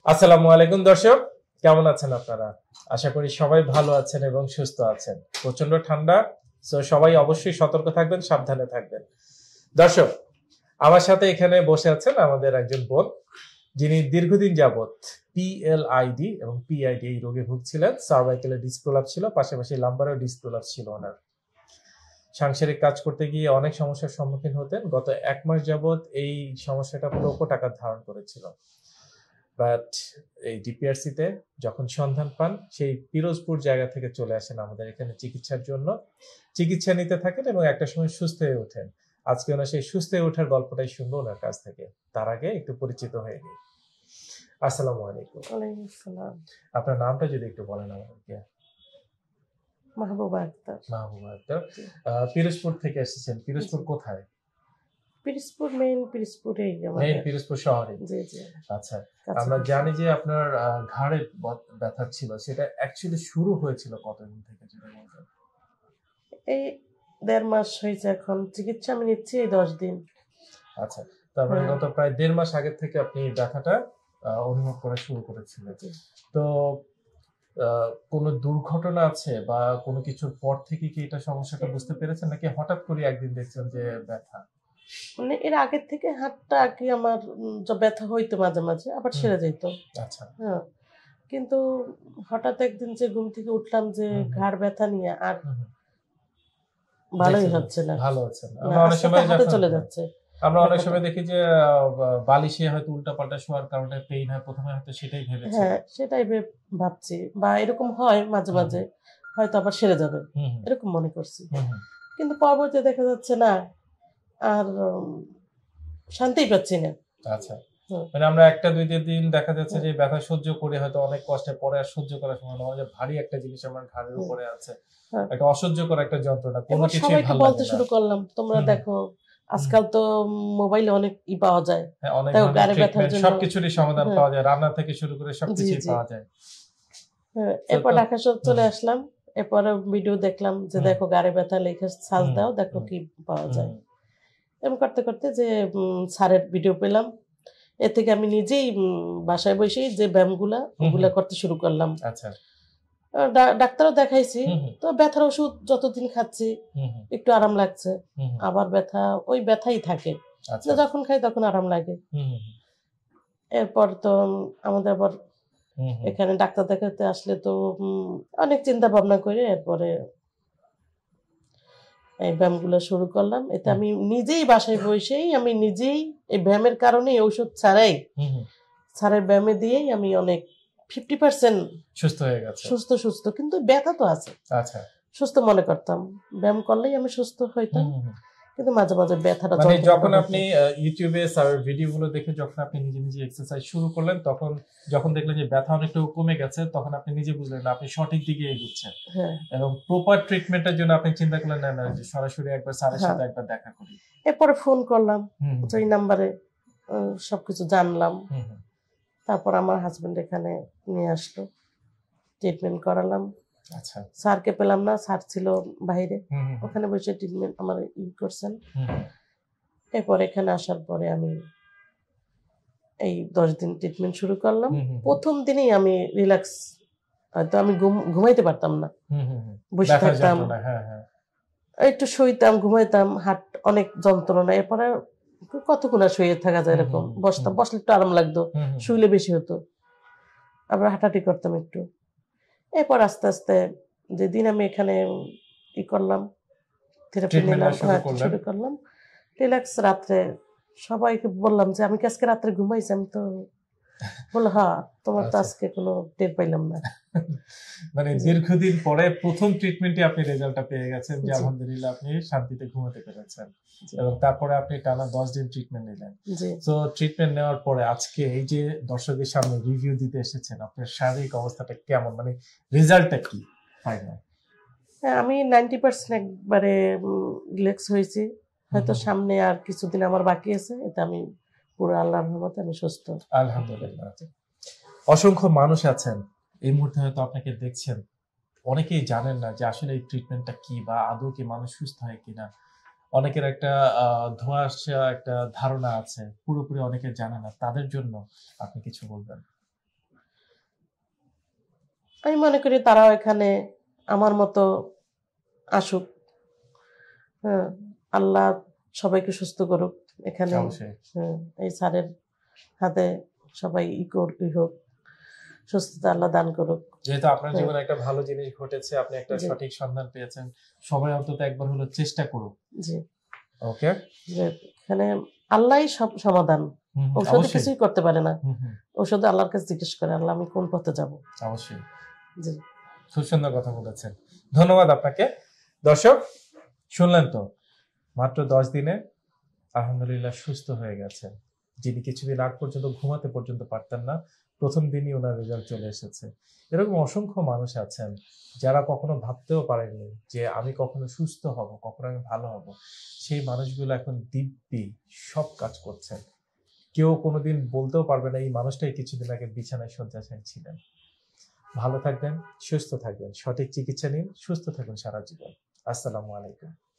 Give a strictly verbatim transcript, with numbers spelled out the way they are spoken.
আসসালামু আলাইকুম দর্শক, কেমন আছেন আপনারা? আশা করি সবাই ভালো আছেন এবং সুস্থ আছেন। প্রচন্ড ঠান্ডা, সো সবাই অবশ্যই সতর্ক থাকবেন, সাবধানে থাকবেন। দর্শক, আমার সাথে এখানে বসে আছেন আমাদের একজন বোন, যিনি দীর্ঘদিন যাবত পিএলআইডি এবং পিআইডি এই রোগে ভুগছিলেন। সার্ভাইকেলের ডিস্ক প্রলাপস ছিল, পাশাপাশি লাম্বারের ডিস্ক প্রলাপস ছিল ওনার। সাংসারিক কাজ করতে গিয়ে অনেক সমস্যার সম্মুখীন হতেন। গত এক মাস যাবত এই সমস্যাটা প্রকট আকার ধারণ করেছিল। বাট এই ডিপিআরসিতে যখন সন্ধান পান, সেই পিরোজপুর জায়গা থেকে চলে আসেন আমাদের এখানে চিকিৎসার জন্য। চিকিৎসা নিতে থাকেন এবং একটা সময় সুস্থ হয়ে ওঠেন। আজকে ওনার সেই সুস্থ হয়ে ওঠার গল্পটাই শুনবো ওনার কাছ থেকে। তার আগে একটু পরিচিত হয়ে নিই। আসসালামু আলাইকুম। ওয়ালাইকুম আসসালাম। আপনার নামটা যদি একটু বলেন আমাদেরকে। মাহবুবা আক্তার। মাহবুবা আক্তার, পিরোজপুর থেকে এসেছেন। পিরোজপুর কোথায়? পিরোজপুর মেইন পিরোজপুরে মেইন পিরোজপুর শহরে। জি জি। আচ্ছা, আমরা জানি যে আপনার ঘাড়ে ব্যথা ছিল, সেটা অ্যাকচুয়ালি শুরু হয়েছিল কতদিন থেকে যদি বলতেন? এই দেড় মাস হয়েছে এখন, চিকিৎসা আমি নিচ্ছি এই দশ দিন। আচ্ছা, তার মানে গত প্রায় দেড় মাস আগে থেকে আপনি ব্যথাটা অনুভব করা শুরু করেছিলেন। তো কোনো দুর্ঘটনা আছে বা কোনো কিছুর পর থেকে কি এটা সমস্যাটা বুঝতে পেরেছেন, নাকি হঠাৎ করে একদিন দেখছেন যে ব্যথা? মানে এর আগের থেকে হাতটা কি আমার ব্যথা হইতো মাঝে মাঝে, আবার সেরে যেত। আচ্ছা, হ্যাঁ, কিন্তু হঠাৎ একদিন যে ঘুম থেকে উঠলাম যে ঘাড় ব্যথা নিয়ে আর ভালোই হচ্ছে না, ভালো হচ্ছে না। আমরা অনেক সময় হাতে চলে যাচ্ছে। আমরা অনেক সময় দেখি যে বালিশে হয়তো উল্টাপাল্টা শোয়ার কারণে পেইন হয়, প্রথমে হয়তো সেটাই ভেবেছি। হ্যাঁ, সেটাই ভাবছি, বা এরকম হয় মাঝে মাঝে, হয়তো আবার সেরে যাবে এরকম মনে করছি। কিন্তু পরবর্তীতে দেখা যাচ্ছে না, আর শান্তিই পাচ্ছি না। আচ্ছা, মানে আমরা একটা দুই দিন দেখা যাচ্ছে যে ব্যথা সহ্য করে হয়তো অনেক কষ্টে পরে আর সহ্য করার সময় না, যে ভারী একটা জিনিস আমার ঘাড়ের উপরে আছে, একটা অসহ্যকর একটা যন্ত্রণা, কোনো কিছু ভালো লাগে না। বলতে শুরু করলাম, তোমরা দেখো আজকাল তো মোবাইলে অনেক ই পাওয়া যায়, তাও গাড়ি ব্যথার জন্য সবকিছুরই সমাধান পাওয়া যায়, রান্না থেকে শুরু করে সবকিছুই পাওয়া যায়। হ্যাঁ, এরপর ঢাকা শহর চলে আসলাম। এরপরে ভিডিও দেখলাম যে দেখো গাড়ি ব্যথা লেখে সার্চ দাও, দেখো কি পাওয়া যায়। এরকম করতে করতে যে স্যারের ভিডিও পেলাম, এর থেকে আমি নিজেই বাসায় বসেই যে ব্যায়ামগুলা ওগুলা করতে শুরু করলাম। আচ্ছা, ডাক্তারও দেখাইছি, তো ব্যথার ওষুধ যতদিন খাচ্ছি একটু আরাম লাগছে, আবার ব্যথা ওই ব্যথাই থাকে, যখন খাই তখন আরাম লাগে। এরপর তো আমাদের আবার এখানে ডাক্তার দেখাতে আসলে তো অনেক চিন্তা ভাবনা করে এরপরে এই ব্যায়ামগুলো শুরু করলাম। এতে আমি নিজেই বাসায় বসেই আমি নিজেই এই ব্যায়ামের কারণে ঔষধ ছাড়াই স্যারের ব্যায়ামে দিয়েই আমি অনেক ফিফটি পার্সেন্ট সুস্থ হয়ে গেছে। সুস্থ সুস্থ কিন্তু ব্যথা তো আছে। আচ্ছা, সুস্থ মনে করতাম, ব্যায়াম করলেই আমি সুস্থ হইতাম, কিন্তু মাঝে মাঝে ব্যথাটা মানে যখন আপনি ইউটিউবে স্যারের ভিডিওগুলো দেখে যখন আপনি নিজে নিজে এক্সারসাইজ শুরু করলেন, তখন যখন দেখলেন যে ব্যথা অনেকটা কমে গেছে, তখন আপনি নিজে বুঝলেন না আপনি সঠিক দিকে এগোচ্ছেন। হ্যাঁ, এবং প্রপার ট্রিটমেন্টের জন্য আপনি চিন্তা করলেন না না যে সরাসরি একবার স্যারের সাথে একবার দেখা করি। এরপরে ফোন করলাম, ওই নাম্বারে সবকিছু জানলাম। তারপর আমার হাজবেন্ড এখানে নিয়ে আসলো, ট্রিটমেন্ট করালাম। আচ্ছা, স্যারকে পেলাম না, স্যার ছিল বাইরে, ওখানে বসে ট্রিটমেন্ট আমার ই করছেন। এরপর এখানে আসার পরে আমি এই দশ দিন ট্রিটমেন্ট শুরু করলাম। প্রথম দিনেই আমি রিল্যাক্স, হয়তো আমি ঘুমাইতে পারতাম না, বসে থাকতাম, একটু শুইতাম, ঘুমাইতাম, হাত অনেক যন্ত্রণা। এরপরে কতক্ষণ আর শুয়ে থাকা যায়, এরকম বসতাম, বসলে একটু আরাম লাগতো, শুইলে বেশি হতো, আবার হাঁটাহাঁটি করতাম একটু। এরপর আস্তে আস্তে যেদিন আমি এখানে ই করলাম, থেরাপি নিলাম, শুরু করলাম, রিল্যাক্স। রাত্রে সবাইকে বললাম যে আমি কি আজকে রাত্রে ঘুমাইছি? আমি তো বললো হ্যাঁ, তোমার তো আজকে কোনো টের পাইলাম না। মানে দীর্ঘদিন পরে প্রথম ট্রিটমেন্টে আপনি রেজাল্টটা পেয়ে গেছেন যে আলহামদুলিল্লাহ আপনি শান্তিতে ঘুমাতে পেরেছেন, এবং তারপরে আপনি টানা দশ দিন ট্রিটমেন্ট নিলেন। তো ট্রিটমেন্ট নেওয়ার পরে আজকে এই যে দর্শকের সামনে রিভিউ দিতে এসেছেন, আপনার শারীরিক অবস্থাটা কেমন, মানে রেজাল্টটা কি ফাইনাল? হ্যাঁ, আমি নাইনটি পার্সেন্ট একবারে রিল্যাক্স হয়েছি। হয়তো সামনে আর কিছুদিন আমার বাকি আছে, এটা আমি পুরো আল্লাহর রহমতে আমি সুস্থ, আলহামদুলিল্লাহ। অসংখ্য মানুষ আছেন এই মুহূর্তে হয়তো আপনাকে দেখছেন, অনেকেই জানেন না যে আসলে এই ট্রিটমেন্টটা কি, বা আদৌ কি মানুষ সুস্থ হয় কিনা। অনেকের একটা ধোঁয়াশা একটা ধারণা আছে, পুরোপুরি অনেকে জানে না, তাদের জন্য আপনি কিছু বলবেন? আমি মনে করি তারাও এখানে আমার মতো আসুক। হ্যাঁ, আল্লাহ সবাইকে সুস্থ করুক এখানে। হ্যাঁ, এই স্যারের হাতে সবাই ই হোক, সুস্থতা আল্লাহ দান করুক। যেহেতু আপনার জীবনে একটা ভালো জিনিস ঘটেছে, আপনি একটা সঠিক সন্ধান পেয়েছেন, সবাই অন্তত একবার হলো চেষ্টা করুক। জি ওকে, এখানে আল্লাহই সব সমাধান, ঔষধ কিছুই করতে পারে না। ঔষধ আল্লাহর কাছে জিজ্ঞেস করে, আল্লাহ আমি কোন পথে যাব। অবশ্যই, জি খুব সুন্দর কথা বলেছেন, ধন্যবাদ আপনাকে। দর্শক শুনলেন তো, মাত্র দশ দিনে আলহামদুলিল্লাহ সুস্থ হয়ে গেছেন। যিনি কিছুদিন আগ পর্যন্ত ঘুমাতে পর্যন্ত পারতেন না, প্রথম দিনই ওনার রেজাল্ট চলে এসেছে। এরকম অসংখ্য মানুষ আছেন যারা কখনো ভাবতেও পারেননি যে আমি কখনো সুস্থ হব, কখনো আমি ভালো হব। সেই মানুষগুলো এখন দিব্যি সব কাজ করছেন। কেউ কোনোদিন বলতেও পারবে না এই মানুষটাই কিছুদিন আগে বিছানায় শয্যাশায়ী ছিলেন। ভালো থাকবেন, সুস্থ থাকবেন, সঠিক চিকিৎসা নিন, সুস্থ থাকুন সারা জীবন। আসসালামু আলাইকুম।